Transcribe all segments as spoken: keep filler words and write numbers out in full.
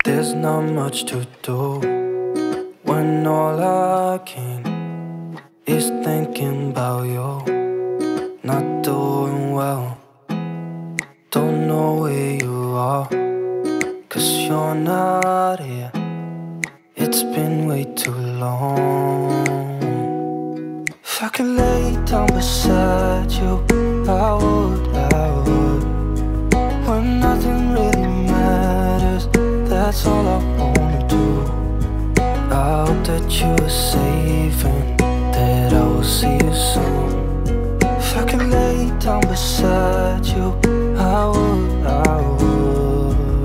There's not much to do when all I can is thinking about you. Not doing well, don't know where you are, 'cause you're not here. It's been way too long. If I could lay down beside you, I would, I would. When nothing really matters, that's all I wanna do. I hope that you are safe and that I will see you soon. If I could lay down beside you, I would, I would.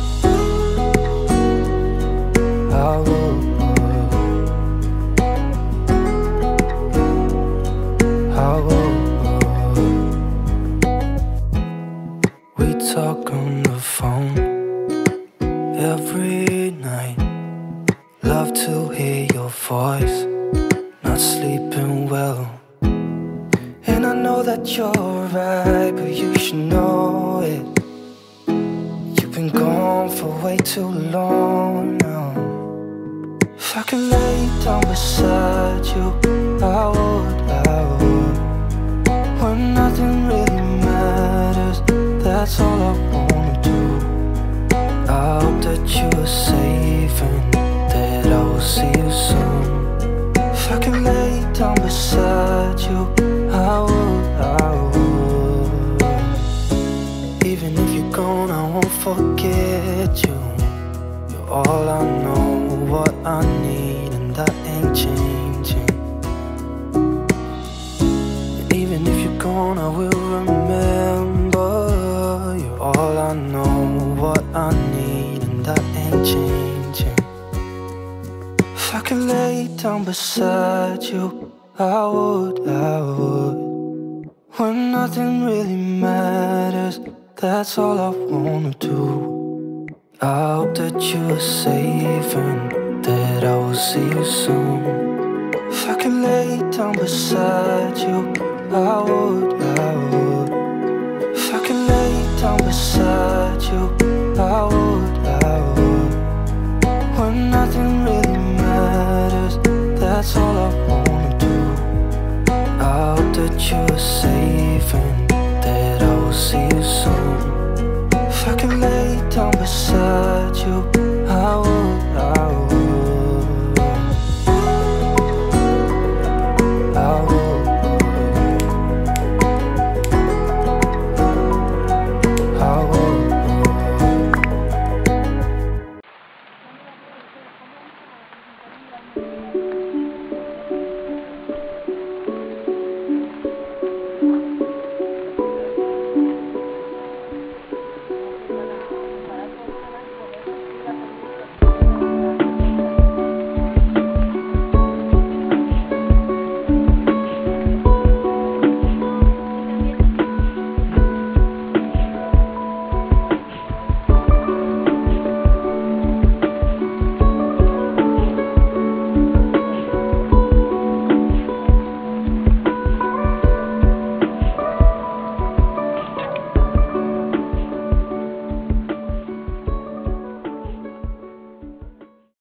I would. I would. We talk on the phone every night. Love to hear your voice. Not sleeping well, and I know that you're right, but you should know it. You've been gone for way too long now. If I could lay down beside you, I would, I would. When nothing really matters, that's all I wanna do. I hope that you are safe and that I will see you soon. If I could lay down beside you, I would, I would. Even if you're gone, I won't forget you. You're all I know, what I need, and that ain't changing. And even if you're gone, I will remember. You're all I know, what I need, and that ain't changing. If I could lay down beside you, I would, I would. When nothing really matters, that's all I wanna do. I hope that you are safe and that I will see you soon. If I could lay down beside you, I would, I would.